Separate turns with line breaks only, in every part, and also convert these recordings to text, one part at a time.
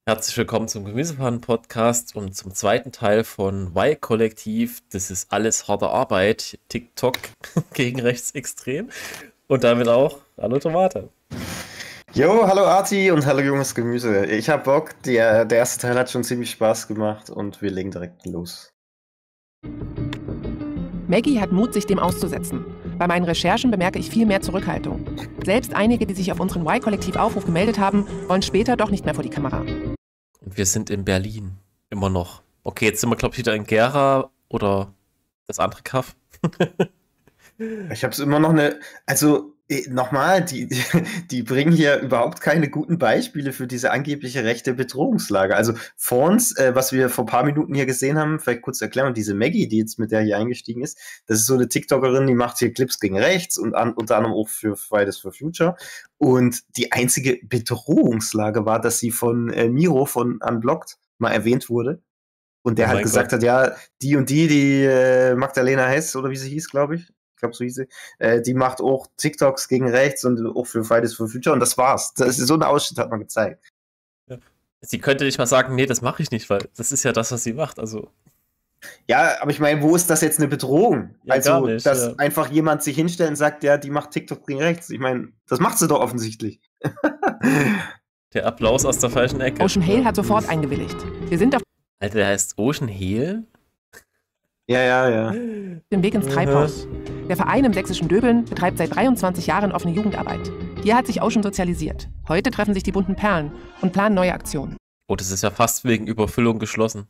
Herzlich willkommen zum Gemüsepfannen-Podcast und zum zweiten Teil von Y-Kollektiv. Das ist alles harte Arbeit. TikTok gegen Rechtsextrem. Und damit auch Hallo Tomate.
Jo, hallo Arti und hallo junges Gemüse. Ich hab Bock, der erste Teil hat schon ziemlich Spaß gemacht und wir legen direkt los.
Maggie hat Mut, sich dem auszusetzen. Bei meinen Recherchen bemerke ich viel mehr Zurückhaltung. Selbst einige, die sich auf unseren Y-Kollektiv-Aufruf gemeldet haben, wollen später doch nicht mehr vor die Kamera.
Und wir sind in Berlin. Immer noch. Okay, jetzt sind wir, glaube ich, wieder in Gera oder das andere Kaff.
Ich hab's immer noch nochmal, die bringen hier überhaupt keine guten Beispiele für diese angebliche rechte Bedrohungslage. Also vor uns, was wir vor ein paar Minuten hier gesehen haben, vielleicht kurz erklären, diese Maggie, die jetzt mit der hier eingestiegen ist, das ist so eine TikTokerin, die macht hier Clips gegen rechts und unter anderem auch für Fridays for Future. Und die einzige Bedrohungslage war, dass sie von Miro von Unblocked mal erwähnt wurde. Und der halt gesagt hat, ja, die Magdalena Hess, oder wie sie hieß, glaube ich. Ich glaube, so hieß sie. Die macht auch TikToks gegen rechts und auch für Fridays for Future und das war's. So ein Ausschnitt hat man gezeigt.
Ja. Sie könnte nicht mal sagen, nee, das mache ich nicht, weil das ist ja das, was sie macht. Also.
Ja, aber ich meine, wo ist das jetzt eine Bedrohung?
Ja,
also,
gar nicht,
dass einfach jemand sich hinstellt und sagt, ja, die macht TikTok gegen rechts. Ich meine, das macht sie doch offensichtlich.
Der Applaus aus der falschen Ecke.
Ocean Hale hat sofort eingewilligt. Wir sind auf
Alter, der heißt Ocean Hale?
Ja.
dem Weg ins Treibhaus. Der Verein im sächsischen Döbeln betreibt seit 23 Jahren offene Jugendarbeit. Hier hat sich Ocean sozialisiert. Heute treffen sich die bunten Perlen und planen neue Aktionen.
Oh, das ist ja fast wegen Überfüllung geschlossen.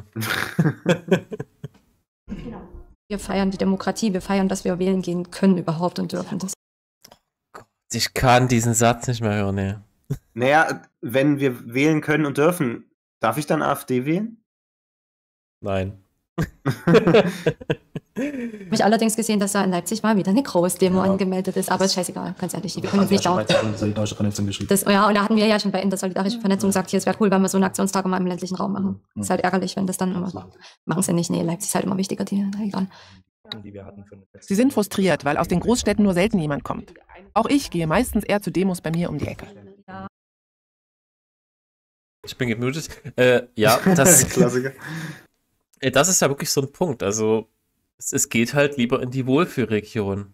Wir feiern die Demokratie, wir feiern, dass wir wählen gehen können überhaupt und dürfen das.
Ich kann diesen Satz nicht mehr hören, ne.
Naja, wenn wir wählen können und dürfen, darf ich dann AfD wählen?
Nein.
Habe ich allerdings gesehen, dass da in Leipzig mal wieder eine Großdemo angemeldet ist, aber ist scheißegal, ganz ehrlich, wir können uns nicht dauern. Ja, und da hatten wir ja schon bei in der solidarischen Vernetzung gesagt, hier, es wäre cool, wenn wir so eine Aktionstag mal im ländlichen Raum machen. Ist halt ärgerlich, wenn das dann immer, machen sie nicht, nee, Leipzig ist halt immer wichtiger, egal.
Sie sind frustriert, weil aus den Großstädten nur selten jemand kommt. Auch ich gehe meistens eher zu Demos bei mir um die Ecke.
Ich bin gemutet. Ja, das
Klassiker.
Das ist ja wirklich so ein Punkt. Also, es geht halt lieber in die Wohlfühlregion.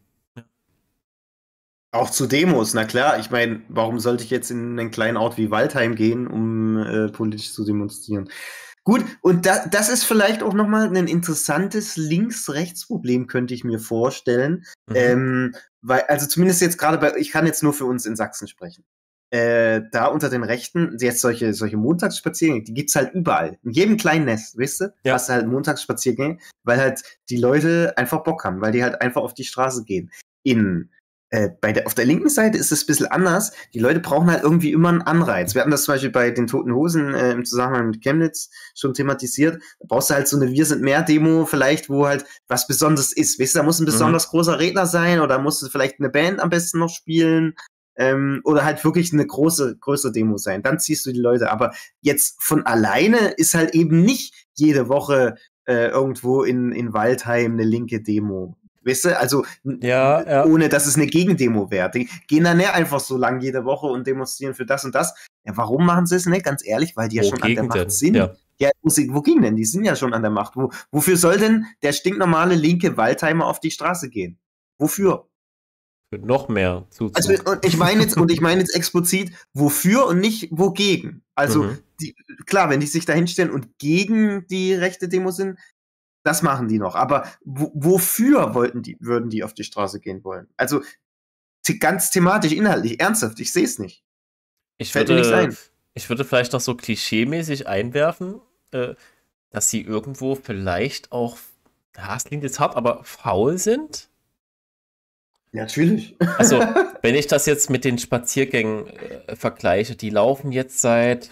Auch zu Demos, na klar. Ich meine, warum sollte ich jetzt in einen kleinen Ort wie Waldheim gehen, um politisch zu demonstrieren? Gut, und das ist vielleicht auch nochmal ein interessantes Links-Rechts-Problem, könnte ich mir vorstellen. Weil, also zumindest jetzt gerade ich kann jetzt nur für uns in Sachsen sprechen. Da unter den Rechten, jetzt solche Montagsspaziergänge, die gibt's halt überall. In jedem kleinen Nest, weißt du?
Ja.
Hast du halt Montagsspaziergänge, weil halt die Leute einfach Bock haben, weil die halt einfach auf die Straße gehen. Auf der linken Seite ist es ein bisschen anders. Die Leute brauchen halt irgendwie immer einen Anreiz. Wir hatten das zum Beispiel bei den Toten Hosen im Zusammenhang mit Chemnitz schon thematisiert. Da brauchst du halt so eine Wir sind mehr Demo vielleicht, wo halt was Besonderes ist. Weißt du, da muss ein besonders großer Redner sein oder musst du vielleicht eine Band am besten noch spielen. Oder halt wirklich eine größere Demo sein. Dann ziehst du die Leute. Aber jetzt von alleine ist halt eben nicht jede Woche irgendwo in Waldheim eine linke Demo. Weißt du, also
Ja.
ohne dass es eine Gegendemo wäre. Die gehen dann nicht einfach so lang jede Woche und demonstrieren für das und das. Ja, warum machen sie es nicht? Ganz ehrlich, weil die ja schon an der Macht sind. Ja, wogegen denn? Die sind ja schon an der Macht. Wofür soll denn der stinknormale linke Waldheimer auf die Straße gehen? Wofür?
Für noch mehr Zuzug.
Also, und ich meine jetzt explizit, wofür und nicht wogegen. Also, klar, wenn die sich da hinstellen und gegen die rechte Demo sind, das machen die noch. Aber wofür würden die auf die Straße gehen wollen? Also, ganz thematisch, inhaltlich, ernsthaft, ich sehe es nicht.
Ich würde vielleicht noch so klischeemäßig einwerfen, dass sie irgendwo vielleicht auch, das klingt jetzt hart, aber faul sind.
Natürlich.
Also, wenn ich das jetzt mit den Spaziergängen vergleiche, die laufen jetzt seit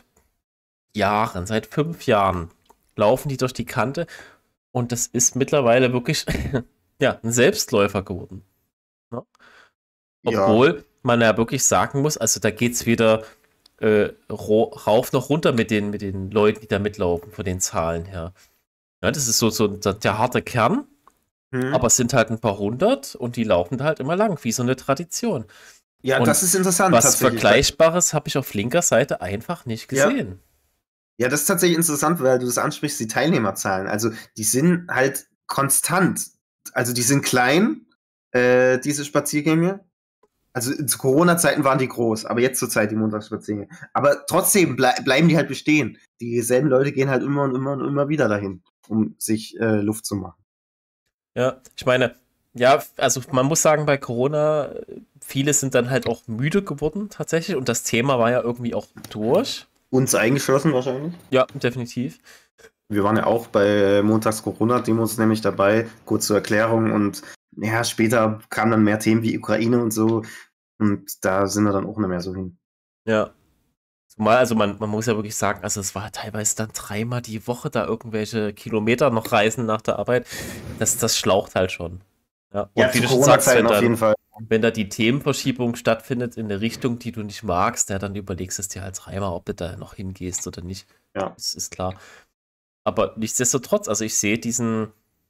5 Jahren, laufen die durch die Kante und das ist mittlerweile wirklich ein Selbstläufer geworden. Ne? Obwohl man ja wirklich sagen muss, also da geht es weder rauf noch runter mit den Leuten, die da mitlaufen, von den Zahlen her. Ja, das ist so der harte Kern. Aber es sind halt ein paar hundert und die laufen da halt immer lang, wie so eine Tradition.
Ja,
und
das ist interessant.
Was Vergleichbares habe ich auf linker Seite einfach nicht gesehen.
Ja, das ist tatsächlich interessant, weil du das ansprichst, die Teilnehmerzahlen. Also die sind halt konstant. Also die sind klein, diese Spaziergänge. Also zu Corona-Zeiten waren die groß, aber jetzt zur Zeit die Montagsspaziergänge. Aber trotzdem bleiben die halt bestehen. Dieselben Leute gehen halt immer und immer und immer wieder dahin, um sich Luft zu machen.
Ja, ich meine, ja, also man muss sagen, bei Corona, viele sind dann halt auch müde geworden tatsächlich und das Thema war ja irgendwie auch durch.
Uns eingeschlossen wahrscheinlich?
Ja, definitiv.
Wir waren ja auch bei Montags-Corona-Demos nämlich dabei, kurz zur Erklärung, und ja, später kamen dann mehr Themen wie Ukraine und so, und da sind wir dann auch nicht mehr so hin.
Ja. Zumal, also man muss ja wirklich sagen, also es war teilweise dann 3-mal die Woche da irgendwelche Kilometer noch reisen nach der Arbeit. Das schlaucht halt schon. Ja, und wie du schon sagst,
auf jeden Fall.
Wenn da die Themenverschiebung stattfindet in eine Richtung, die du nicht magst, ja, dann überlegst du es dir halt 3-mal, ob du da noch hingehst oder nicht.
Ja.
Das ist klar. Aber nichtsdestotrotz, also ich sehe diesen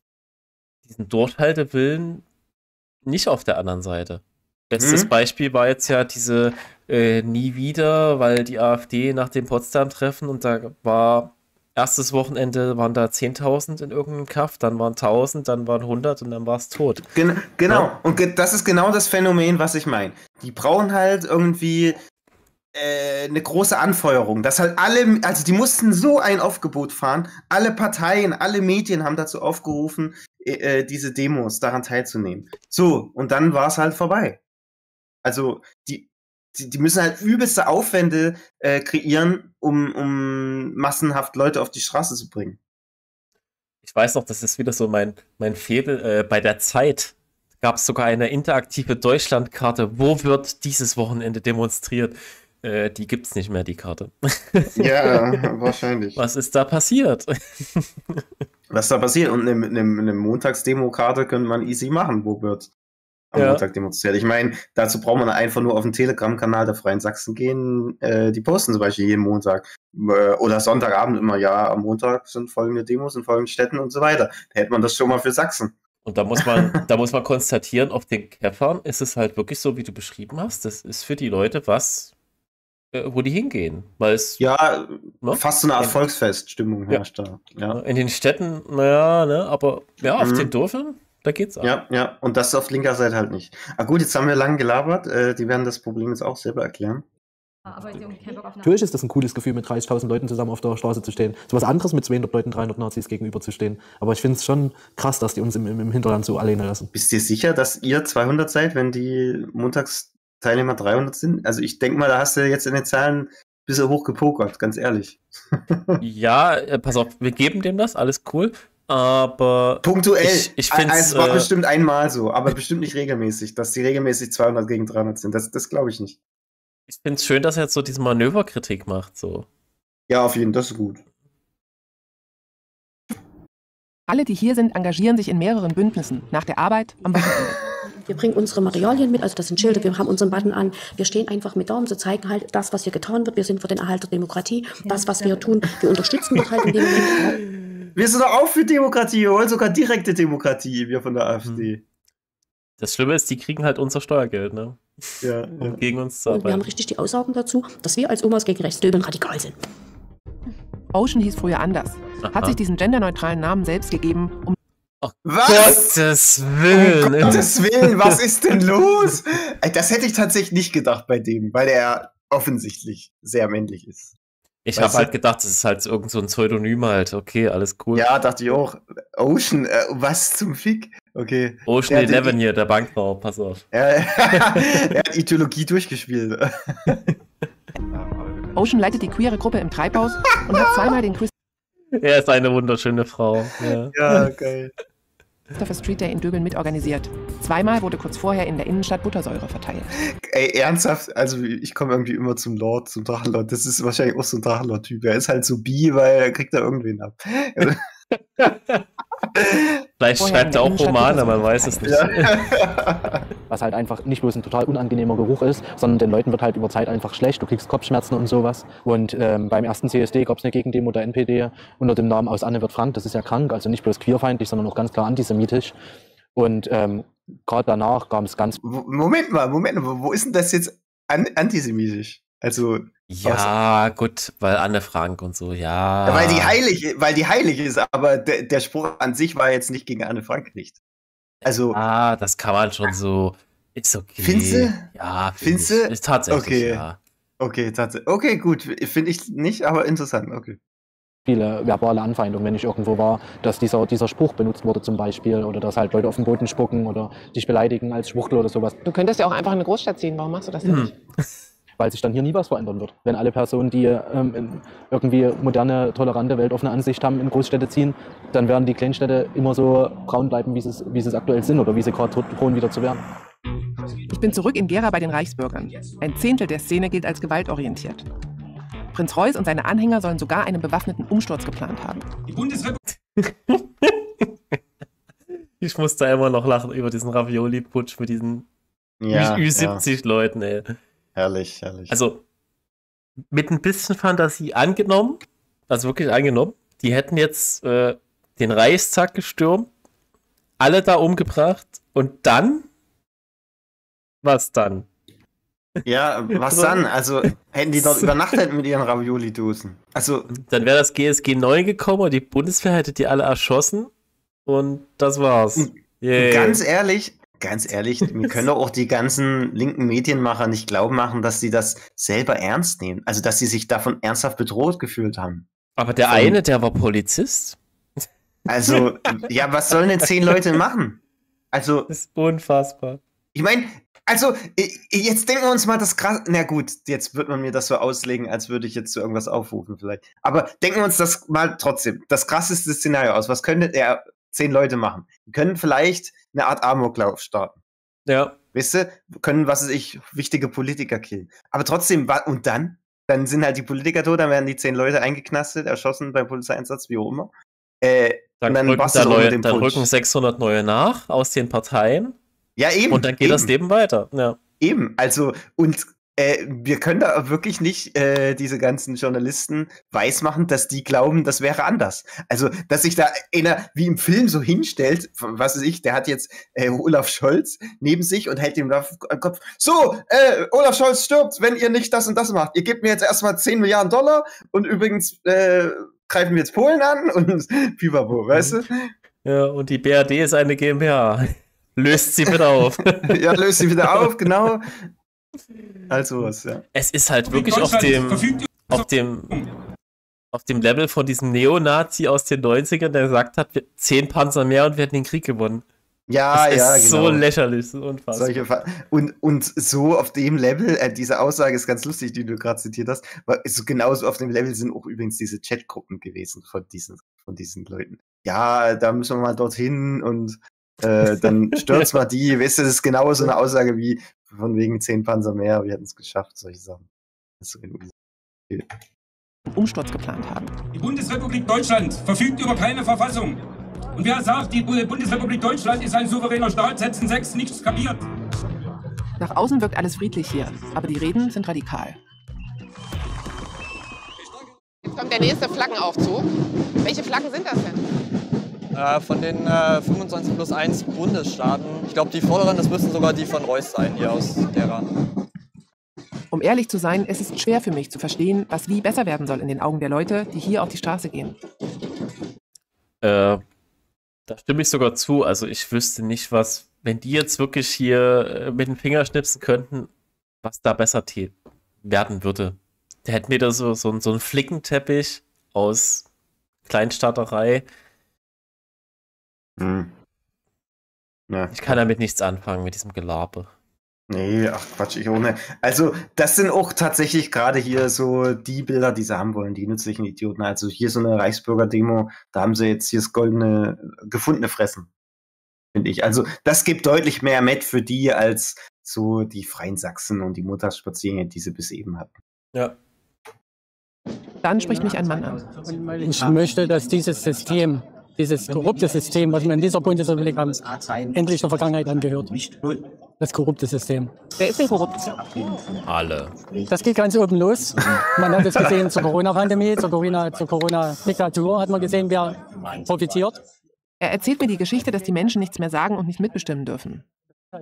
Durchhaltewillen nicht auf der anderen Seite. Letztes Beispiel war jetzt ja diese Nie wieder, weil die AfD nach dem Potsdam-Treffen, und da war erstes Wochenende, waren da 10.000 in irgendeinem Kaff, dann waren 1.000, dann waren 100 und dann war es tot.
Genau, ja? Und das ist genau das Phänomen, was ich meine. Die brauchen halt irgendwie eine große Anfeuerung, dass halt alle, also die mussten so ein Aufgebot fahren, alle Parteien, alle Medien haben dazu aufgerufen, diese Demos daran teilzunehmen. So, und dann war es halt vorbei. Also die müssen halt übelste Aufwände kreieren, um massenhaft Leute auf die Straße zu bringen.
Ich weiß noch, das ist wieder so mein Faible. Bei der Zeit gab es sogar eine interaktive Deutschlandkarte. Wo wird dieses Wochenende demonstriert? Die gibt es nicht mehr, die Karte.
Ja, wahrscheinlich.
Was ist da passiert?
Was da passiert? Und eine Montagsdemo-Karte könnte man easy machen. Wo wird am Montag demonstriert? Ich meine, dazu braucht man einfach nur auf den Telegram-Kanal der Freien Sachsen gehen. Die posten zum Beispiel jeden Montag oder Sonntagabend immer, ja, am Montag sind folgende Demos in folgenden Städten und so weiter. Da hätte man das schon mal für Sachsen.
Und da muss man konstatieren, auf den Käffern ist es halt wirklich so, wie du beschrieben hast. Das ist für die Leute was, wo die hingehen. Weil es,
fast so eine Art Volksfeststimmung herrscht da. Ja.
In den Städten, naja, ne, aber ja, auf den Dörfern, da geht's auch.
Ja, und das auf linker Seite halt nicht. Ah gut, jetzt haben wir lange gelabert. Die werden das Problem jetzt auch selber erklären.
Natürlich ist das ein cooles Gefühl, mit 30.000 Leuten zusammen auf der Straße zu stehen. So was anderes, mit 200 Leuten, 300 Nazis gegenüber zu stehen. Aber ich finde es schon krass, dass die uns im Hinterland so alleine lassen.
Bist du dir sicher, dass ihr 200 seid, wenn die Montagsteilnehmer 300 sind? Also ich denke mal, da hast du jetzt in den Zahlen ein bisschen hoch gepokert, ganz ehrlich.
Ja, pass auf, wir geben dem das, alles cool. Aber
punktuell.
Ich finde
es war bestimmt einmal so, aber bestimmt nicht regelmäßig, dass die regelmäßig 200 gegen 300 sind. Das glaube ich nicht.
Ich finde es schön, dass er jetzt so diese Manöverkritik macht. So.
Ja, auf jeden Fall, das ist gut.
Alle, die hier sind, engagieren sich in mehreren Bündnissen. Nach der Arbeit, am Wochenende.
Wir bringen unsere Materialien mit, also das sind Schilder, wir haben unseren Button an. Wir stehen einfach mit da, um zu zeigen halt, das, was hier getan wird. Wir sind für den Erhalt der Demokratie. Das, was wir tun, wir unterstützen das halt in dem Moment.
Wir sind doch auch für Demokratie, wir wollen sogar direkte Demokratie, wir von der AfD.
Das Schlimme ist, die kriegen halt unser Steuergeld, ne?
Ja,
um gegen uns zu arbeiten.
Und wir haben richtig die Aussagen dazu, dass wir als Omas gegen Rechtsdöbeln radikal sind.
Ocean hieß früher anders. Hat sich diesen genderneutralen Namen selbst gegeben, um...
Oh, was? Gottes Willen!
Um Gottes Willen, was ist denn los? Das hätte ich tatsächlich nicht gedacht bei dem, weil er offensichtlich sehr männlich ist.
Ich habe halt gedacht, das ist halt irgend so ein Pseudonym halt. Okay, alles cool.
Ja, dachte ich auch. Ocean, was zum Fick? Okay.
Ocean 11 hier, der Bankraub, pass auf.
Er hat Ideologie durchgespielt.
Ocean leitet die queere Gruppe im Treibhaus und hat zweimal den
Er ist eine wunderschöne Frau.
Ja, geil.
Christopher Street Day in Döbeln mitorganisiert. Zweimal wurde kurz vorher in der Innenstadt Buttersäure verteilt.
Ey, ernsthaft? Also ich komme irgendwie immer zum Drachenlord. Das ist wahrscheinlich auch so ein Drachenlord-Typ. Er ist halt so bi, weil er kriegt da irgendwen ab.
Vielleicht schreibt er auch Romane, man weiß es nicht.
Ja. Was halt einfach nicht bloß ein total unangenehmer Geruch ist, sondern den Leuten wird halt über Zeit einfach schlecht, du kriegst Kopfschmerzen und sowas. Und beim ersten CSD gab es eine Gegendemo der NPD unter dem Namen Aus Anne wird Frank, das ist ja krank, also nicht bloß queerfeindlich, sondern auch ganz klar antisemitisch. Und gerade danach gab es ganz...
Moment mal, wo ist denn das jetzt antisemitisch? Also...
Ja, gut, weil Anne Frank und so, ja.
Ja, weil die heilig ist, aber der Spruch an sich war jetzt nicht gegen Anne Frank nicht. Also.
Das kann man schon so. Ist okay.
Findest du?
Ja,
findest du?
Ist tatsächlich,
okay.
Ja.
Okay, tatsächlich. Okay, gut. Finde ich nicht, aber interessant. Okay.
Viele verbale Anfeindungen, wenn ich irgendwo war, dass dieser Spruch benutzt wurde zum Beispiel oder dass halt Leute auf den Boden spucken oder dich beleidigen als Schwuchtel oder sowas.
Du könntest ja auch einfach in eine Großstadt ziehen. Warum machst du das denn nicht?
Weil sich dann hier nie was verändern wird. Wenn alle Personen, die irgendwie moderne, tolerante, weltoffene Ansicht haben, in Großstädte ziehen, dann werden die Kleinstädte immer so braun bleiben, wie sie es aktuell sind oder wie sie gerade drohen wieder zu werden.
Ich bin zurück in Gera bei den Reichsbürgern. Ein Zehntel der Szene gilt als gewaltorientiert. Prinz Reuß und seine Anhänger sollen sogar einen bewaffneten Umsturz geplant haben.
Ich muss da immer noch lachen über diesen Ravioli-Putsch mit diesen Ü70 Leuten, ey.
Herrlich, herrlich.
Also, mit ein bisschen Fantasie angenommen, also wirklich angenommen, die hätten jetzt den Reichstag gestürmt, alle da umgebracht und dann? Was dann?
Ja, was dann? Also, hätten die dort übernachtet mit ihren Ravioli-Dosen. Also,
dann wäre das GSG 9 gekommen und die Bundeswehr hätte die alle erschossen und das war's.
Ganz ehrlich, wir können doch auch die ganzen linken Medienmacher nicht glauben machen, dass sie das selber ernst nehmen. Also, dass sie sich davon ernsthaft bedroht gefühlt haben.
Aber der eine, der war Polizist?
Also, ja, was sollen denn 10 Leute machen? Also,
das ist unfassbar.
Ich meine, also, jetzt denken wir uns mal das krass. Na gut, jetzt wird man mir das so auslegen, als würde ich jetzt zu irgendwas aufrufen, vielleicht. Aber denken wir uns das mal trotzdem, das krasseste Szenario aus. Was könnte 10 Leute machen? Die können vielleicht eine Art Amoklauf starten.
Ja.
Weißt du, können, was weiß ich, wichtige Politiker killen. Aber trotzdem, und dann? Dann sind halt die Politiker tot, dann werden die 10 Leute eingeknastet, erschossen beim Polizeieinsatz, wie auch immer.
Dann rücken 600 neue nach aus den Parteien.
Ja, eben.
Und dann geht das Leben weiter. Ja.
Eben, also, und wir können da wirklich nicht diese ganzen Journalisten weismachen, dass die glauben, das wäre anders. Also, dass sich da einer wie im Film so hinstellt, was weiß ich, der hat jetzt Olaf Scholz neben sich und hält ihm da am Kopf, so, Olaf Scholz stirbt, wenn ihr nicht das und das macht. Ihr gebt mir jetzt erstmal 10 Milliarden Dollar und übrigens greifen wir jetzt Polen an und pipapo, weißt du?
Ja, und die BRD ist eine GmbH. Löst sie wieder auf.
Ja, löst sie wieder auf, genau. Also was, ja.
Es ist halt wirklich auf dem Level von diesem Neonazi aus den 90ern, der gesagt hat, 10 Panzer mehr und wir hätten den Krieg gewonnen.
Ja,
das
ja,
ist
genau.
So lächerlich, so unfassbar.
Und so auf dem Level, diese Aussage ist ganz lustig, die du gerade zitiert hast, weil so genauso auf dem Level sind auch übrigens diese Chatgruppen gewesen von diesen Leuten. Ja, da müssen wir mal dorthin und dann stürzt mal die, weißt du, das ist genau so eine Aussage wie von wegen 10 Panzer mehr, wir hätten es geschafft, solche Sachen. Das ist irgendwie
Umsturz geplant haben.
Die Bundesrepublik Deutschland verfügt über keine Verfassung. Und wer sagt, die Bundesrepublik Deutschland ist ein souveräner Staat, setzen 6 nichts kapiert.
Nach außen wirkt alles friedlich hier, aber die Reden sind radikal.
Jetzt kommt der nächste Flaggenaufzug. Welche Flaggen sind das denn?
Von den 25 plus 1 Bundesstaaten. Ich glaube, die vorderen, das müssten sogar die von Reuß sein, hier aus Gera.
Um ehrlich zu sein, es ist schwer für mich zu verstehen, was wie besser werden soll in den Augen der Leute, die hier auf die Straße gehen.
Da stimme ich sogar zu. Also ich wüsste nicht, was, wenn die jetzt wirklich hier mit den Fingern schnipsen könnten, was da besser werden würde. Da hätten wir da so einen Flickenteppich aus Kleinstaaterei.
Ja.
Ich kann damit nichts anfangen, mit diesem Gelaber.
Nee, ach Quatsch, ich ohne. Also, das sind auch tatsächlich gerade hier so die Bilder, die sie haben wollen, die nützlichen Idioten. Also hier so eine Reichsbürger-Demo, da haben sie jetzt hier das gefundene Fressen, finde ich. Also, das gibt deutlich mehr mit für die, als so die Freien Sachsen und die Montagsspaziergänge, die sie bis eben hatten.
Ja.
Dann spricht mich ein Mann an.
Ich möchte, dass dieses korrupte System, was wir in dieser Bundesrepublik haben, endlich der Vergangenheit angehört. Das korrupte System.
Wer ist denn korrupt?
Alle.
Das geht ganz oben los. Man hat es gesehen zur Corona-Pandemie, zur Corona-Diktatur hat man gesehen, wer profitiert.
Er erzählt mir die Geschichte, dass die Menschen nichts mehr sagen und nicht mitbestimmen dürfen.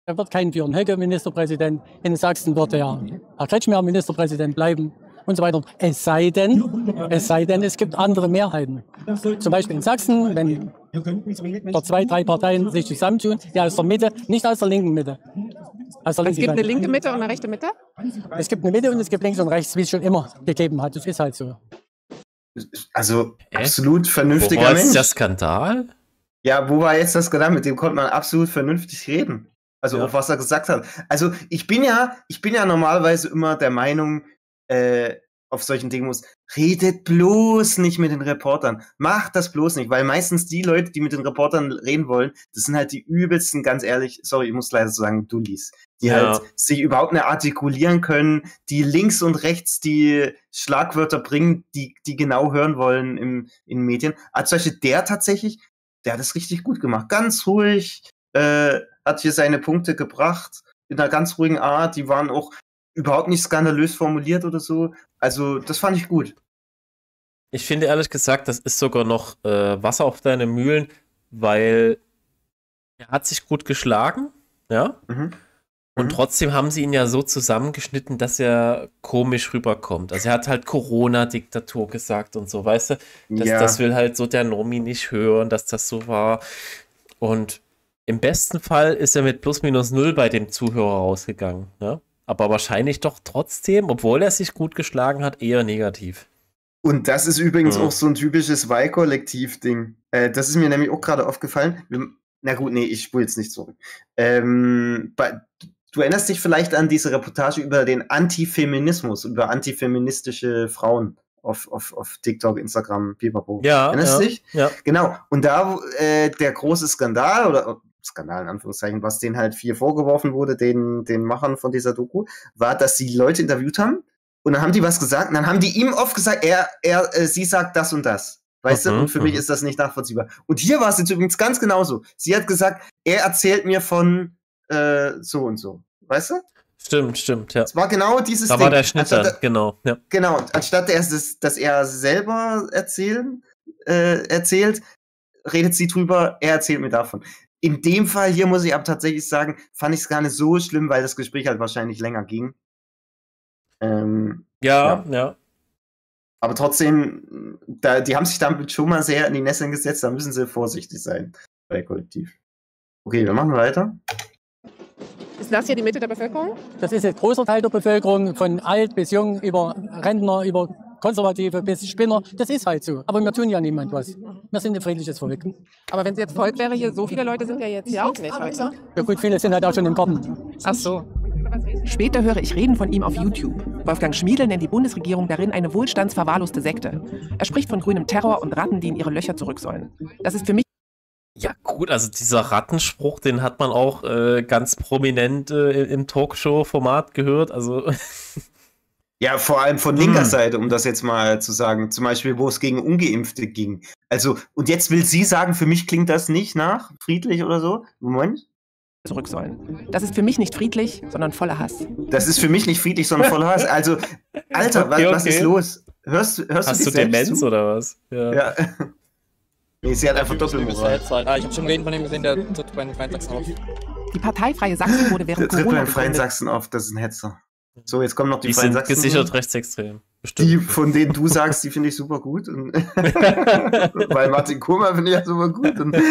Er wird keinen führen. Höcke Ministerpräsident. In Sachsen wird der Herr Kretschmer Ministerpräsident bleiben und so weiter. Es sei denn, es gibt andere Mehrheiten. Zum Beispiel in Sachsen, wenn dort 2, 3 Parteien sich zusammentun, ja aus der Mitte, nicht aus der linken Mitte.
Es gibt eine linke Mitte und eine rechte Mitte?
Es gibt eine Mitte und es gibt links und rechts, wie es schon immer gegeben hat. Das ist halt so.
Also absolut vernünftiger Mensch.
Ist der Skandal?
Ja, wo war jetzt das Skandal? Mit dem konnte man absolut vernünftig reden. Also auch was er gesagt hat. Also ich bin ja normalerweise immer der Meinung, auf solchen Demos, redet bloß nicht mit den Reportern. Macht das bloß nicht, weil meistens die Leute, die mit den Reportern reden wollen, das sind halt die übelsten, ganz ehrlich, sorry, ich muss leider so sagen, Dullis. Die halt sich überhaupt nicht artikulieren können, die links und rechts die Schlagwörter bringen, die genau hören wollen in Medien. Also zum Beispiel der hat es richtig gut gemacht. Ganz ruhig, hat hier seine Punkte gebracht, in einer ganz ruhigen Art, die waren auch überhaupt nicht skandalös formuliert oder so. Also, das fand ich gut.
Ich finde ehrlich gesagt, das ist sogar noch Wasser auf deine Mühlen, weil er hat sich gut geschlagen, ja. Und trotzdem haben sie ihn ja so zusammengeschnitten, dass er komisch rüberkommt. Also er hat halt Corona-Diktatur gesagt und so, weißt du? Das will halt so der Nomi nicht hören, dass das so war. Und im besten Fall ist er mit +/- bei dem Zuhörer rausgegangen, ja. Aber wahrscheinlich doch trotzdem, obwohl er sich gut geschlagen hat, eher negativ.
Und das ist übrigens auch so ein typisches Wahlkollektiv-Ding. Das ist mir nämlich auch gerade aufgefallen. Na gut, nee, ich spule jetzt nicht zurück. Du erinnerst dich vielleicht an diese Reportage über den Antifeminismus, über antifeministische Frauen auf TikTok, Instagram, Pipapo. Erinnerst du dich?
Ja.
Genau. Und da der große Skandal, oder Skandal in Anführungszeichen, was denen halt viel vorgeworfen wurde, den Machern von dieser Doku, war, dass sie Leute interviewt haben und dann haben die was gesagt und dann haben die ihm oft gesagt, sie sagt das und das. Weißt du? Und für mich ist das nicht nachvollziehbar. Und hier war es jetzt übrigens ganz genauso. Sie hat gesagt, er erzählt mir von so und so. Weißt du?
Stimmt, ja.
Es war genau dieses
Ding. Da war der Schnitt dann, genau. Ja.
Genau, anstatt dass er selber erzählt, redet sie drüber, er erzählt mir davon. In dem Fall hier muss ich aber tatsächlich sagen, fand ich es gar nicht so schlimm, weil das Gespräch halt wahrscheinlich länger ging.
Ja.
Aber trotzdem, die haben sich damit schon mal sehr in die Nesseln gesetzt, da müssen sie vorsichtig sein bei Kollektiv. Okay, wir machen weiter.
Ist das hier die Mitte der Bevölkerung?
Das ist ein großer Teil der Bevölkerung, von alt bis jung, über Rentner, über Konservative bis Spinner. Das ist halt so. Aber wir tun ja niemand was. Wir sind ein friedliches Volk.
Aber wenn es jetzt Volk wäre hier, so viele Leute sind ja jetzt hier auch nicht heute.
Ja gut, viele sind halt auch schon im Garten.
Ach so.
Später höre ich Reden von ihm auf YouTube. Wolfgang Schmiedl nennt die Bundesregierung darin eine wohlstandsverwahrloste Sekte. Er spricht von grünem Terror und Ratten, die in ihre Löcher zurück sollen. Das ist für mich...
Ja gut, also dieser Rattenspruch, den hat man auch ganz prominent im Talkshow-Format gehört. Also
ja, vor allem von linker Seite, um das jetzt mal zu sagen. Zum Beispiel, wo es gegen Ungeimpfte ging. Also, und jetzt will sie sagen, für mich klingt das nicht nach friedlich oder so. Moment.
Zurück sollen. Das ist für mich nicht friedlich, sondern voller Hass.
Das ist für mich nicht friedlich, sondern voller Hass. Also, Alter, was ist los? Hörst
Hast du Demenz oder was?
Ja. Nee, sie hat einfach Doppelmoral.
Ich habe schon Reden von ihm gesehen, der tritt bei den Freien Sachsen auf.
Die Partei Freie Sachsen wurde während
Corona
Corona
bei den Freien Sachsen auf, das ist ein Hetzer. So, jetzt kommen noch die Freien
sind
Sachsen.
Gesichert rechtsextrem. Bestimmt.
Die, von denen du sagst, die finde ich super gut. Und weil Martin Kurmer finde ich ja super gut. Und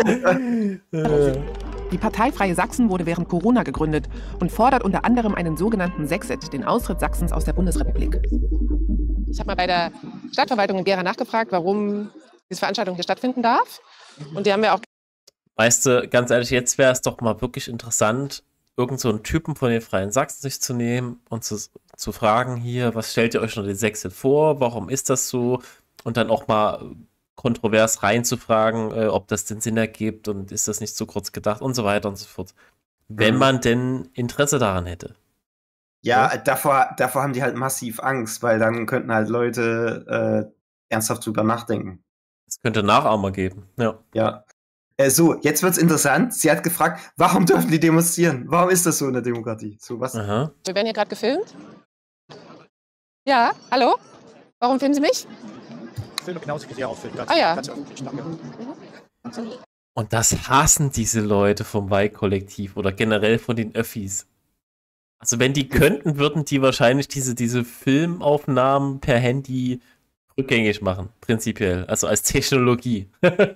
die Partei Freie Sachsen wurde während Corona gegründet und fordert unter anderem einen sogenannten Sexit, den Austritt Sachsens aus der Bundesrepublik.
Ich habe mal bei der Stadtverwaltung in Gera nachgefragt, warum diese Veranstaltung hier stattfinden darf. Und die haben wir auch...
Weißt du, ganz ehrlich, jetzt wäre es doch mal wirklich interessant, irgend so einen Typen von den Freien Sachsen sich zu nehmen und zu fragen hier, was stellt ihr euch noch den Sexit vor, warum ist das so? Und dann auch mal kontrovers reinzufragen, ob das den Sinn ergibt und ist das nicht zu kurz gedacht und so weiter und so fort. Wenn man denn Interesse daran hätte.
Ja, davor haben die halt massiv Angst, weil dann könnten halt Leute ernsthaft drüber nachdenken.
Es könnte Nachahmer geben, ja.
Ja. So, jetzt wird's interessant. Sie hat gefragt, warum dürfen die demonstrieren? Warum ist das so in der Demokratie? So, was?
Wir werden hier gerade gefilmt. Ja, hallo? Warum filmen Sie mich?
Ich filme genauso wie Sie auch filmen.
Ah ja.
Ganz öffentlich.
Und das hassen diese Leute vom Y-Kollektiv oder generell von den Öffis. Also wenn die könnten, würden die wahrscheinlich diese Filmaufnahmen per Handy rückgängig machen, prinzipiell. Also als Technologie.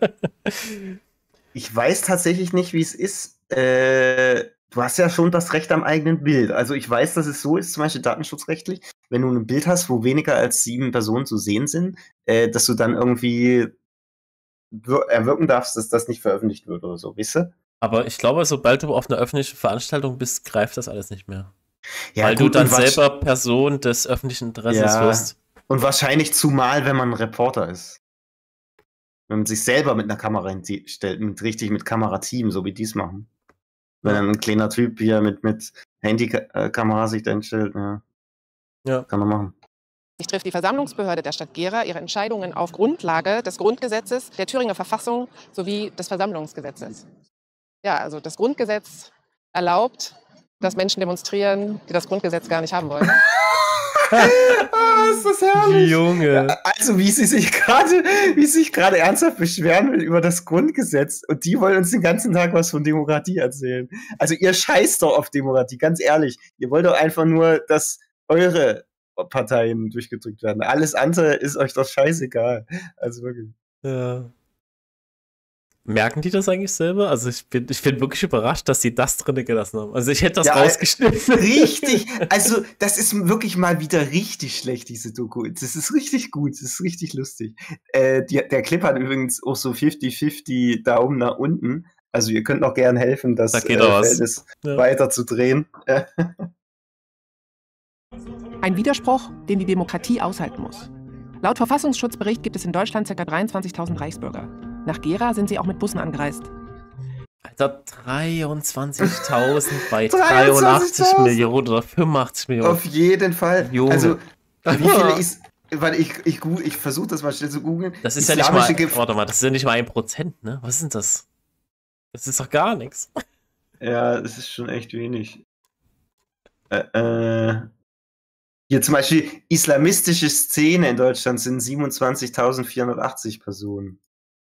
Ich weiß tatsächlich nicht, wie es ist. Du hast ja schon das Recht am eigenen Bild. Also ich weiß, dass es so ist, zum Beispiel datenschutzrechtlich, wenn du ein Bild hast, wo weniger als 7 Personen zu sehen sind, dass du dann irgendwie erwirken darfst, dass das nicht veröffentlicht wird oder so, weißt du?
Aber ich glaube, sobald du auf einer öffentlichen Veranstaltung bist, greift das alles nicht mehr.
Ja,
weil
gut,
du dann selber Person des öffentlichen Interesses wirst.
Und wahrscheinlich zumal, wenn man ein Reporter ist. Wenn man sich selber mit einer Kamera hinstellt, mit Kamerateam, so wie die es machen. Wenn dann ein kleiner Typ hier mit Handykamera sich da hinstellt, ja, kann man machen.
Trifft die Versammlungsbehörde der Stadt Gera ihre Entscheidungen auf Grundlage des Grundgesetzes, der Thüringer Verfassung sowie des Versammlungsgesetzes. Ja, also das Grundgesetz erlaubt, dass Menschen demonstrieren, die das Grundgesetz gar nicht haben wollen.
Ist das herrlich.
Junge.
Also wie sie sich gerade ernsthaft beschweren will über das Grundgesetz und die wollen uns den ganzen Tag was von Demokratie erzählen. Also ihr scheißt doch auf Demokratie, ganz ehrlich. Ihr wollt doch einfach nur, dass eure Parteien durchgedrückt werden. Alles andere ist euch doch scheißegal. Also wirklich.
Ja. Merken die das eigentlich selber? Also ich bin wirklich überrascht, dass sie das drin gelassen haben. Also ich hätte das rausgeschnitten.
Richtig. Also das ist wirklich mal wieder richtig schlecht, diese Doku. Das ist richtig gut. Das ist richtig lustig. Der Clip hat übrigens auch so 50-50 Daumen nach unten. Also ihr könnt noch gern helfen, das Verhältnis weiter zu drehen.
Ein Widerspruch, den die Demokratie aushalten muss. Laut Verfassungsschutzbericht gibt es in Deutschland ca. 23.000 Reichsbürger. Nach Gera sind sie auch mit Bussen angereist.
Alter, 23.000 bei 83 Millionen oder 85 Millionen.
Auf jeden Fall.
Junge.
Also, wie viele ist... Weil ich versuche das mal schnell zu googeln.
Das ist ja nicht mal... Warte mal, das ist ja nicht mal 1%, ne? Was ist denn das? Das ist doch gar nichts.
Ja, das ist schon echt wenig. Hier zum Beispiel islamistische Szene in Deutschland sind 27.480 Personen.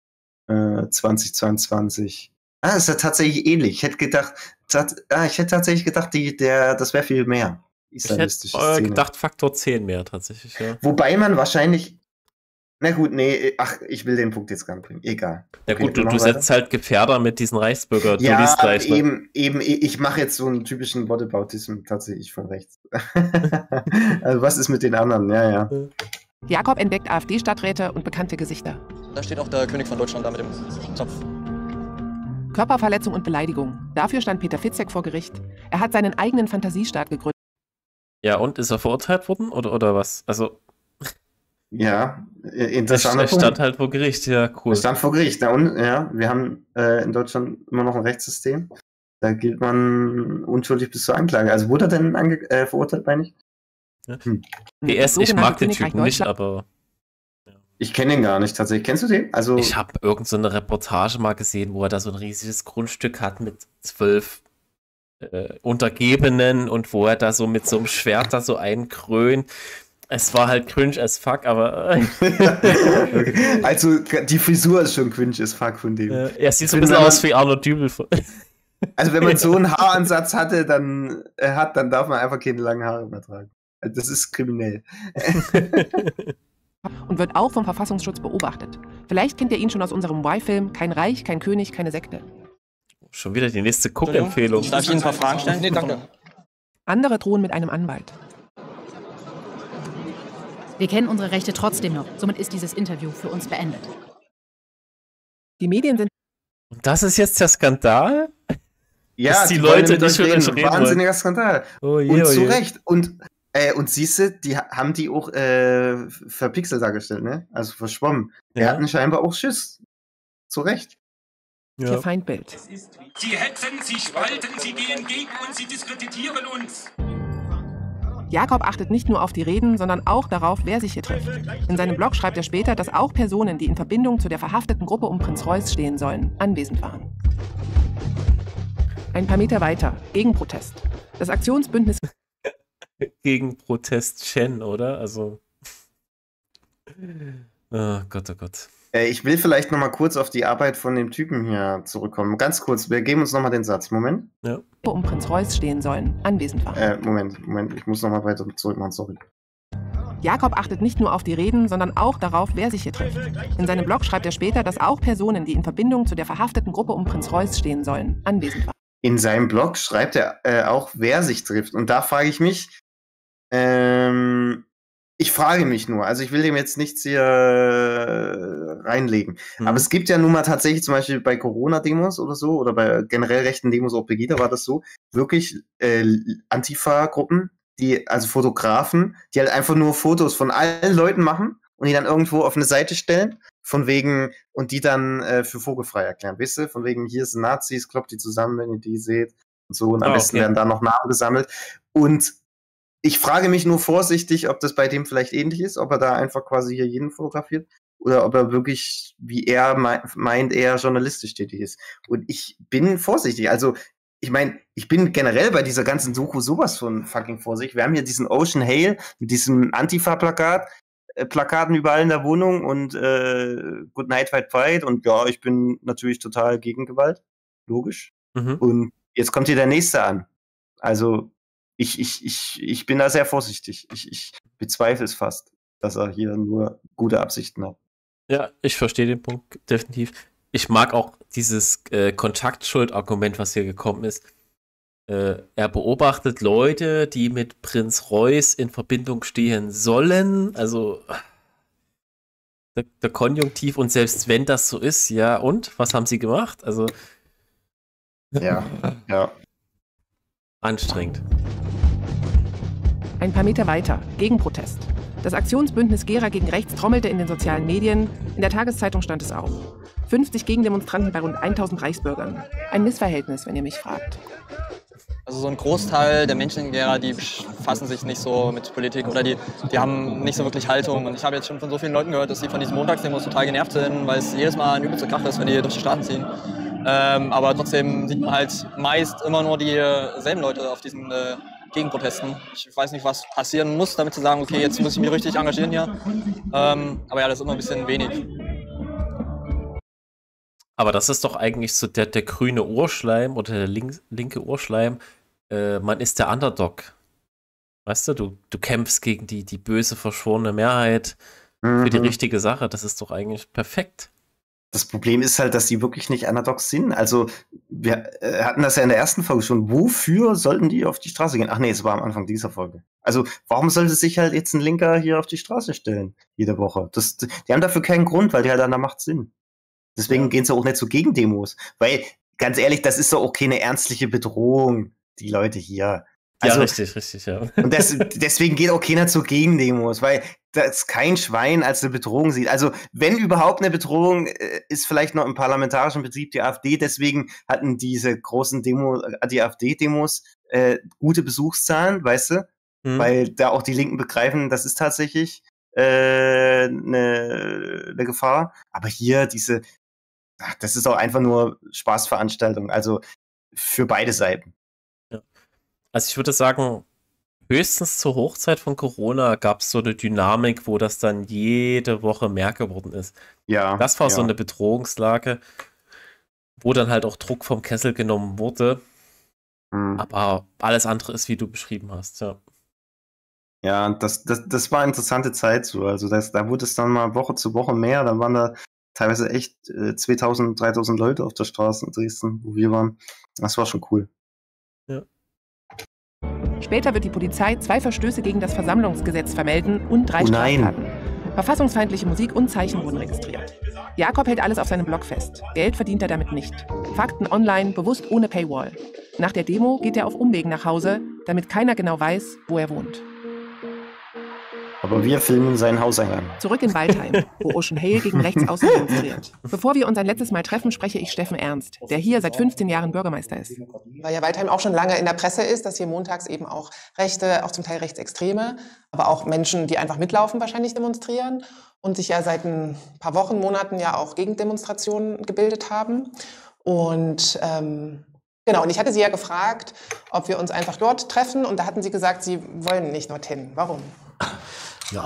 2022. Das ist ja tatsächlich ähnlich. Ich hätte tatsächlich gedacht, das wäre viel mehr.
Islamistische ich hätte gedacht, Faktor 10 mehr tatsächlich, ja.
Wobei man wahrscheinlich. Na gut, nee, ich will den Punkt jetzt gar nicht bringen. Egal.
Ja gut, du setzt halt Gefährder mit diesen Reichsbürger.
Ja,
du gleich,
eben, ich mache jetzt so einen typischen Whataboutism tatsächlich von rechts. Also was ist mit den anderen? Ja.
Jakob entdeckt AfD-Stadträte und bekannte Gesichter.
Da steht auch der König von Deutschland da mit dem Zopf.
Körperverletzung und Beleidigung. Dafür stand Peter Fitzek vor Gericht. Er hat seinen eigenen Fantasiestaat gegründet.
Ja, und ist er verurteilt worden? Oder was? Also...
Ja, interessanter
Punkt. Er stand halt vor Gericht, ja, cool.
Er stand vor Gericht, und wir haben in Deutschland immer noch ein Rechtssystem. Da gilt man unschuldig bis zur Anklage. Also wurde er denn verurteilt, meine ich?
Ja. Ich mag den Typen nicht, aber...
Ich kenne ihn gar nicht tatsächlich. Kennst du den? Also
ich habe irgendeine Reportage mal gesehen, wo er da so ein riesiges Grundstück hat mit 12 Untergebenen und wo er da so mit so einem Schwert da so einkrönt. Es war halt cringe as fuck, aber...
Okay. Also die Frisur ist schon cringe as fuck von dem.
Er sieht so ein bisschen aus wie Arno Dübel.
Also wenn man so einen Haaransatz hatte, dann darf man einfach keine langen Haare mehr tragen. Also das ist kriminell.
Und wird auch vom Verfassungsschutz beobachtet. Vielleicht kennt ihr ihn schon aus unserem Y-Film Kein Reich, kein König, keine Sekte.
Schon wieder die nächste Guck-Empfehlung.
Darf ich Ihnen ein paar Fragen stellen? Nee, danke.
Andere drohen mit einem Anwalt.
Wir kennen unsere Rechte trotzdem noch. Somit ist dieses Interview für uns beendet.
Die Medien sind...
Und das ist jetzt der Skandal?
Ja,
dass die Leute nicht mit euch reden
wahnsinniger Skandal. Und zu Recht. Und siehst du, die haben die auch verpixelt dargestellt, ne? Also verschwommen. Ja. Wir hatten scheinbar auch Schiss. Zu Recht.
Ja. Ihr Feindbild.
Sie hetzen, sie spalten, sie gehen gegen uns, sie diskreditieren uns.
Jakob achtet nicht nur auf die Reden, sondern auch darauf, wer sich hier trifft. In seinem Blog schreibt er später, dass auch Personen, die in Verbindung zu der verhafteten Gruppe um Prinz Reuß stehen sollen, anwesend waren. Ein paar Meter weiter, Gegenprotest. Das Aktionsbündnis...
Gegen Protest Chen, oder? Also... Oh Gott, oh Gott.
Ich will vielleicht noch mal kurz auf die Arbeit von dem Typen hier zurückkommen. Ganz kurz, wir geben uns noch mal den Satz. Moment.
Ja.
Um Prinz Reuß stehen sollen, anwesend war.
Moment. Ich muss noch mal weiter zurückmachen, sorry.
Jakob achtet nicht nur auf die Reden, sondern auch darauf, wer sich hier trifft. In seinem Blog schreibt er später, dass auch Personen, die in Verbindung zu der verhafteten Gruppe um Prinz Reuß stehen sollen, anwesend waren.
In seinem Blog schreibt er auch, wer sich trifft. Und da frage ich mich, ich frage mich nur, also ich will dem jetzt nichts hier reinlegen. Aber es gibt ja nun mal tatsächlich zum Beispiel bei Corona-Demos oder so, oder bei generell rechten Demos, auch Pegida war das so, wirklich Antifa-Gruppen, also Fotografen, die halt einfach nur Fotos von allen Leuten machen und die dann irgendwo auf eine Seite stellen, von wegen, und die dann für vogelfrei erklären, weißt du? Von wegen, hier sind Nazis, kloppt die zusammen, wenn ihr die seht und so, und am besten werden da noch Namen gesammelt. Und ich frage mich nur vorsichtig, ob das bei dem vielleicht ähnlich ist, ob er da einfach quasi hier jeden fotografiert oder ob er wirklich, wie er meint, eher journalistisch tätig ist. Und ich bin vorsichtig. Also, ich meine, ich bin generell bei dieser ganzen Doku sowas von fucking vorsichtig. Wir haben hier diesen Ocean Hale mit diesem Antifa-Plakaten überall in der Wohnung und Good Night, Fight, Fight. Und ja, ich bin natürlich total gegen Gewalt. Logisch. Und jetzt kommt hier der Nächste an. Also, ich bin da sehr vorsichtig. Ich bezweifle es fast, dass er hier nur gute Absichten hat.
Ja, ich verstehe den Punkt definitiv. Ich mag auch dieses Kontaktschuld-Argument, was hier gekommen ist. Er beobachtet Leute, die mit Prinz Reuß in Verbindung stehen sollen. Also der Konjunktiv, und selbst wenn das so ist, ja, und? Was haben sie gemacht? Also
ja.
Anstrengend.
Ein paar Meter weiter, Gegenprotest. Das Aktionsbündnis Gera gegen Rechts trommelte in den sozialen Medien. In der Tageszeitung stand es auch. 50 Gegendemonstranten bei rund 1000 Reichsbürgern. Ein Missverhältnis, wenn ihr mich fragt.
Also so ein Großteil der Menschen in Gera, die befassen sich nicht so mit Politik oder die haben nicht so wirklich Haltung. Und ich habe jetzt schon von so vielen Leuten gehört, dass sie von diesen Montagsdemos total genervt sind, weil es jedes Mal ein übelster Krach ist, wenn die durch die Straßen ziehen. Aber trotzdem sieht man halt meist immer nur dieselben Leute auf diesen Gegenprotesten. Ich weiß nicht, was passieren muss, damit zu sagen, okay, jetzt muss ich mich richtig engagieren hier. Aber ja, das ist immer ein bisschen wenig.
Aber das ist doch eigentlich so der grüne Urschleim oder der linke Urschleim. Man ist der Underdog. Weißt du, du kämpfst gegen die böse, verschworene Mehrheit für die richtige Sache. Das ist doch eigentlich perfekt.
Das Problem ist halt, dass die wirklich nicht Underdogs sind. Also, wir hatten das ja in der ersten Folge schon. Wofür sollten die auf die Straße gehen? Ach nee, es war am Anfang dieser Folge. Also, warum sollte sich halt jetzt ein Linker hier auf die Straße stellen, jede Woche? Die haben dafür keinen Grund, weil die halt an der Macht sind. Deswegen gehen sie auch nicht zu Gegendemos. Weil, ganz ehrlich, das ist doch auch keine ernstliche Bedrohung, die Leute hier. Also,
ja, richtig, ja.
Und deswegen geht auch keiner zu Gegendemos, weil das kein Schwein als eine Bedrohung sieht. Also, wenn überhaupt eine Bedrohung, ist vielleicht noch im parlamentarischen Betrieb die AfD. Deswegen hatten diese großen die AfD-Demos gute Besuchszahlen, weißt du? Weil da auch die Linken begreifen, das ist tatsächlich eine Gefahr. Aber hier das ist auch einfach nur Spaßveranstaltung. Also für beide Seiten.
Ja. Also ich würde sagen, höchstens zur Hochzeit von Corona gab es so eine Dynamik, wo das dann jede Woche mehr geworden ist.
Ja.
Das war so eine Bedrohungslage, wo dann halt auch Druck vom Kessel genommen wurde. Aber alles andere ist, wie du beschrieben hast, ja.
Ja, das war eine interessante Zeit so. Also da wurde es dann mal Woche zu Woche mehr. Dann waren da teilweise echt 2000, 3000 Leute auf der Straße in Dresden, wo wir waren. Das war schon cool.
Ja.
Später wird die Polizei 2 Verstöße gegen das Versammlungsgesetz vermelden und 3 Straftaten. Verfassungsfeindliche Musik und Zeichen wurden registriert. Jakob hält alles auf seinem Blog fest. Geld verdient er damit nicht. Fakten online, bewusst ohne Paywall. Nach der Demo geht er auf Umwegen nach Hause, damit keiner genau weiß, wo er wohnt.
Aber wir filmen seinen Hauseingang.
Zurück in Waldheim, wo Ocean Hale gegen rechts außen demonstriert. Bevor wir uns ein letztes Mal treffen, spreche ich Steffen Ernst, der hier seit 15 Jahren Bürgermeister ist.
Weil ja Waldheim auch schon lange in der Presse ist, dass hier montags eben auch Rechte, auch zum Teil Rechtsextreme, aber auch Menschen, die einfach mitlaufen, wahrscheinlich demonstrieren und sich ja seit ein paar Wochen, Monaten ja auch Gegendemonstrationen gebildet haben. Und genau, und ich hatte Sie ja gefragt, ob wir uns einfach dort treffen und da hatten Sie gesagt, Sie wollen nicht dorthin. Warum?
Ja,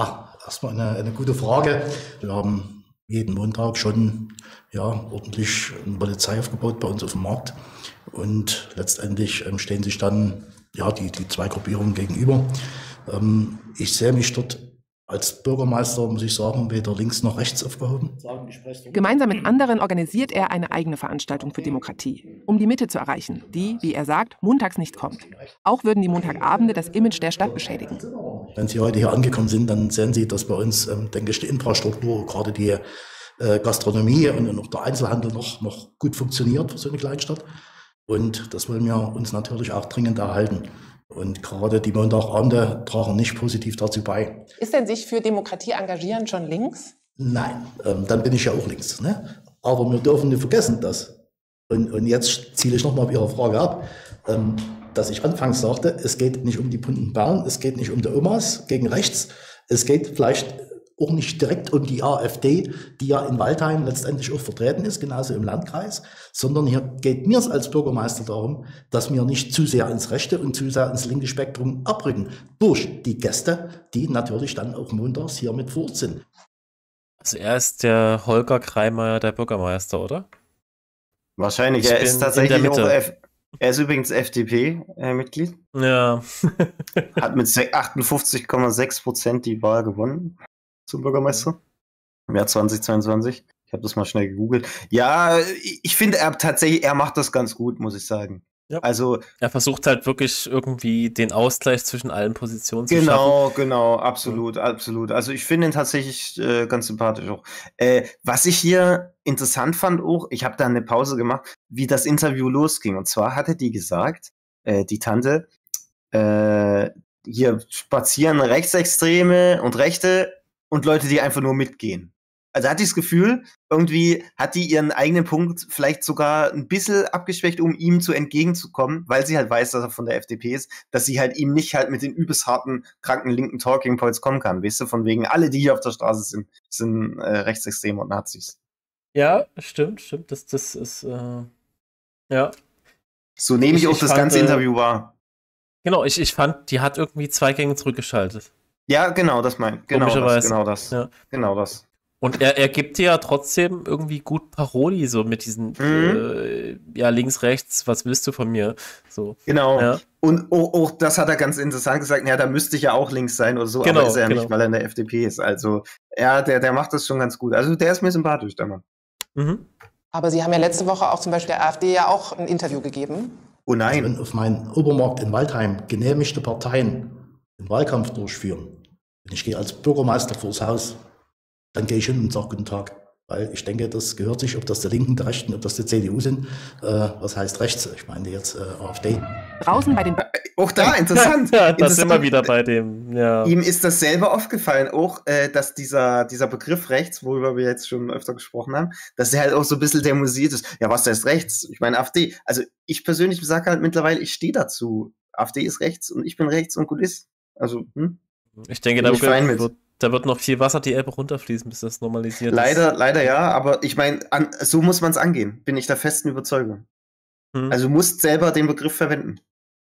erstmal eine gute Frage. Wir haben jeden Montag schon ordentlich eine Polizei aufgebaut bei uns auf dem Markt. Und letztendlich stehen sich dann die zwei Gruppierungen gegenüber. Ich sehe mich dort als Bürgermeister, muss ich sagen, weder links noch rechts aufgehoben.
Gemeinsam mit anderen organisiert er eine eigene Veranstaltung für Demokratie, um die Mitte zu erreichen, die, wie er sagt, montags nicht kommt. Auch würden die Montagabende das Image der Stadt beschädigen.
Wenn Sie heute hier angekommen sind, dann sehen Sie, dass bei uns, denke ich, die Infrastruktur, gerade die Gastronomie und auch der Einzelhandel noch gut funktioniert für so eine Kleinstadt. Und das wollen wir uns natürlich auch dringend erhalten. Und gerade die Montagabende tragen nicht positiv dazu bei.
Ist denn sich für Demokratie engagieren schon links?
Nein, dann bin ich ja auch links. Ne? Aber wir dürfen nicht vergessen, dass, und jetzt ziele ich nochmal auf Ihre Frage ab, dass ich anfangs sagte, es geht nicht um die bunten Perlen, es geht nicht um die Omas gegen rechts, es geht vielleicht auch nicht direkt um die AfD, die ja in Waldheim letztendlich auch vertreten ist, genauso im Landkreis, sondern hier geht mir als Bürgermeister darum, dass wir nicht zu sehr ins rechte und zu sehr ins linke Spektrum abrücken, durch die Gäste, die natürlich dann auch montags hier mit vor Ort sind.
Also er ist der Holger Kreimeier, der Bürgermeister, oder?
Wahrscheinlich, er ist tatsächlich auch, er ist übrigens FDP-Mitglied.
Ja.
Hat mit 58,6% die Wahl gewonnen zum Bürgermeister im Jahr 2022. Ich habe das mal schnell gegoogelt. Ja, ich finde, er macht das ganz gut, muss ich sagen.
Ja.
Also
er versucht halt wirklich irgendwie den Ausgleich zwischen allen Positionen zu schaffen.
Genau, absolut. Also ich finde ihn tatsächlich ganz sympathisch auch. Was ich hier interessant fand auch, ich habe da eine Pause gemacht, wie das Interview losging. Und zwar hatte die gesagt, die Tante, hier spazieren Rechtsextreme und Rechte und Leute, die einfach nur mitgehen. Also hat die das Gefühl, irgendwie hat die ihren eigenen Punkt vielleicht sogar ein bisschen abgeschwächt, um ihm entgegenzukommen, weil sie halt weiß, dass er von der FDP ist, dass sie halt ihm nicht halt mit den übelst harten, kranken linken Talking Points kommen kann. Weißt du, von wegen, alle, die hier auf der Straße sind Rechtsextreme und Nazis.
Ja, stimmt. Das ist, ja.
So nehme ich auch das ganze Interview wahr.
Genau, ich fand, die hat irgendwie 2 Gänge zurückgeschaltet.
Ja, genau, das meint. Genau das.
Ja.
Genau das.
Und er gibt dir ja trotzdem irgendwie gut Paroli, so mit diesen, links, rechts, was willst du von mir? So.
Genau.
Ja.
Und auch das hat er ganz interessant gesagt, ja, da müsste ich ja auch links sein oder so,
genau,
aber ist er ja nicht, weil er in der FDP ist. Also, ja, der macht das schon ganz gut. Also, der ist mir sympathisch, der Mann.
Mhm.
Aber Sie haben ja letzte Woche auch zum Beispiel der AfD ja auch ein Interview gegeben.
Oh nein.
Wenn auf meinen Obermarkt in Waldheim genehmigte Parteien den Wahlkampf durchführen, und ich gehe als Bürgermeister vors Haus, dann gehe ich hin und sage Guten Tag. Weil ich denke, das gehört sich, ob das der Linken, der Rechten, ob das die CDU sind. Was heißt rechts? Ich meine jetzt AfD.
Draußen bei den...
Auch da, interessant.
Ja, das sind wir wieder bei dem, ja.
Ihm ist das selber aufgefallen, auch, dass dieser Begriff rechts, worüber wir jetzt schon öfter gesprochen haben, dass er halt auch so ein bisschen demonisiert ist. Ja, was heißt rechts? Ich meine AfD. Also ich persönlich sage halt mittlerweile, ich stehe dazu. AfD ist rechts und ich bin rechts und gut ist. Also,
Ich denke, da wird noch viel Wasser die Elbe runterfließen, bis das normalisiert ist.
Leider ja, aber ich meine, so muss man es angehen, bin ich der festen Überzeugung. Also du musst selber den Begriff verwenden.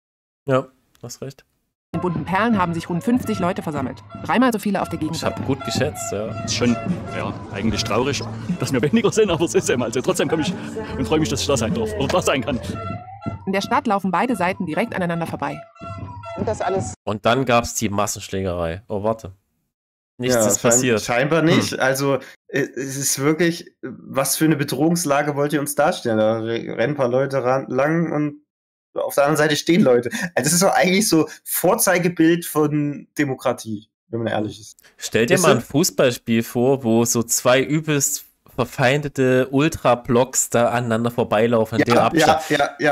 Ja, hast recht.
In bunten Perlen haben sich rund 50 Leute versammelt. 3-mal so viele auf der Gegenseite.
Ich habe gut geschätzt, ja.
Ist schon, eigentlich traurig, dass wir weniger sind, aber es ist eben. Also trotzdem komme ich und freue mich, dass ich da sein darf oder da sein kann.
In der Stadt laufen beide Seiten direkt aneinander vorbei.
Und das alles.
Und dann gab es die Massenschlägerei. Oh, warte. Nichts ist passiert.
Scheinbar nicht. Also es ist wirklich, was für eine Bedrohungslage wollt ihr uns darstellen? Da rennen ein paar Leute lang und auf der anderen Seite stehen Leute. Also das ist doch eigentlich so Vorzeigebild von Demokratie, wenn man ehrlich ist.
Stell dir mal ein Fußballspiel vor, wo so 2 übelst verfeindete Ultra-Blocks da aneinander vorbeilaufen in dem Abstand.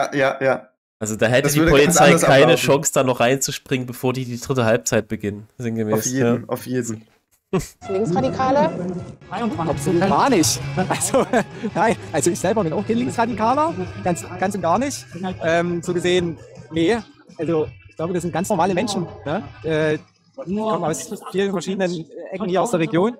Ja.
Also da hätte die Polizei keine Chance, da noch reinzuspringen, bevor die 3. Halbzeit beginnen. Sinngemäß.
Auf jeden.
Linksradikale?
Absolut gar nicht. Also, nein, also ich selber bin auch kein Linksradikaler, ganz und gar nicht. So gesehen, nee. Also ich glaube, das sind ganz normale Menschen. Ne? Die kommen aus vielen verschiedenen Ecken hier aus der Region.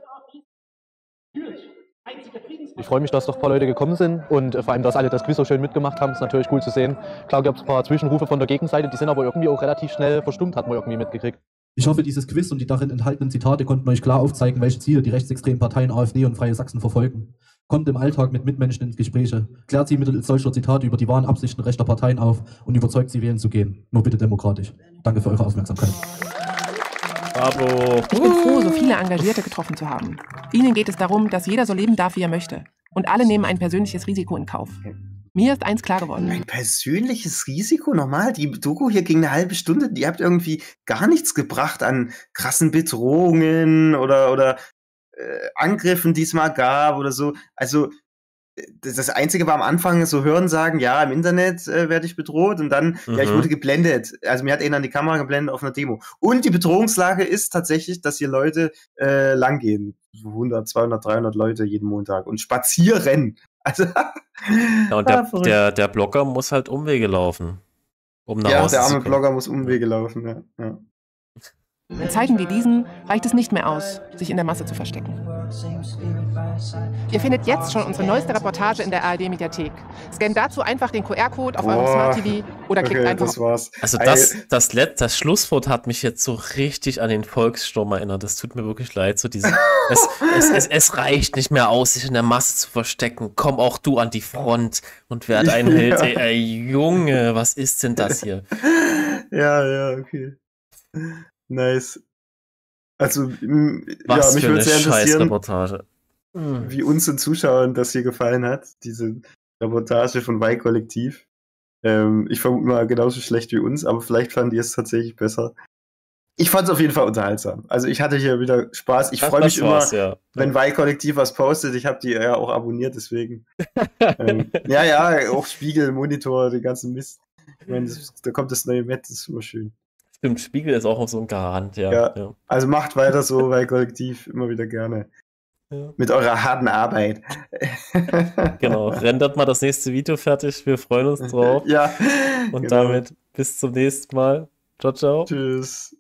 Ich freue mich, dass doch ein paar Leute gekommen sind und vor allem, dass alle das Quiz so schön mitgemacht haben, ist natürlich cool zu sehen. Klar gab es ein paar Zwischenrufe von der Gegenseite, die sind aber irgendwie auch relativ schnell verstummt, hat man irgendwie mitgekriegt.
Ich hoffe, dieses Quiz und die darin enthaltenen Zitate konnten euch klar aufzeigen, welche Ziele die rechtsextremen Parteien AfD und Freie Sachsen verfolgen. Kommt im Alltag mit Mitmenschen ins Gespräche, klärt sie mittels solcher Zitate über die wahren Absichten rechter Parteien auf und überzeugt sie, wählen zu gehen. Nur bitte demokratisch. Danke für eure Aufmerksamkeit.
Bravo.
Ich bin froh, so viele Engagierte getroffen zu haben. Ihnen geht es darum, dass jeder so leben darf, wie er möchte. Und alle nehmen ein persönliches Risiko in Kauf. Mir ist eins klar geworden.
Ein persönliches Risiko? Nochmal, die Doku hier ging eine halbe Stunde. Die habt irgendwie gar nichts gebracht an krassen Bedrohungen oder Angriffen, die es mal gab oder so. Also das Einzige war am Anfang so Hörensagen, ja, im Internet werde ich bedroht und dann, ja, ich wurde geblendet. Also mir hat einer an die Kamera geblendet auf einer Demo. Und die Bedrohungslage ist tatsächlich, dass hier Leute langgehen. 100, 200, 300 Leute jeden Montag und spazieren. Also,
ja, und der Blogger muss halt Umwege laufen. Um nach Hause
der
zu
arme
kommen.
Blogger muss Umwege laufen, ja.
In Zeiten wie diesen reicht es nicht mehr aus, sich in der Masse zu verstecken. Ihr findet jetzt schon unsere neueste Reportage in der ARD-Mediathek. Scannt dazu einfach den QR-Code auf eurem Smart TV oder klickt einfach
das war's.
Also das Schlusswort hat mich jetzt so richtig an den Volkssturm erinnert. Das tut mir wirklich leid. So es reicht nicht mehr aus, sich in der Masse zu verstecken. Komm auch du an die Front und werd ein Held. Ey, Junge, was ist denn das hier?
Ja, okay. Nice. Also,
Was
mich
für
würde
eine
sehr interessieren,
Scheißreportage.
wie uns den Zuschauern das hier gefallen hat, diese Reportage von Y-Kollektiv. Ich vermute mal genauso schlecht wie uns, aber vielleicht fanden die es tatsächlich besser. Ich fand es auf jeden Fall unterhaltsam. Also ich hatte hier wieder Spaß. Ich freue mich immer, wenn Y-Kollektiv was postet. Ich habe die ja auch abonniert, deswegen. Auch Spiegel, Monitor, den ganzen Mist. Ich meine, da kommt das neue Met, das ist immer schön.
Stimmt, Spiegel ist auch so ein Garant, ja.
Also macht weiter so, Y-Kollektiv, immer wieder gerne. Ja. Mit eurer harten Arbeit.
Genau, rendert mal das nächste Video fertig. Wir freuen uns drauf.
Ja.
Und damit bis zum nächsten Mal. Ciao, ciao.
Tschüss.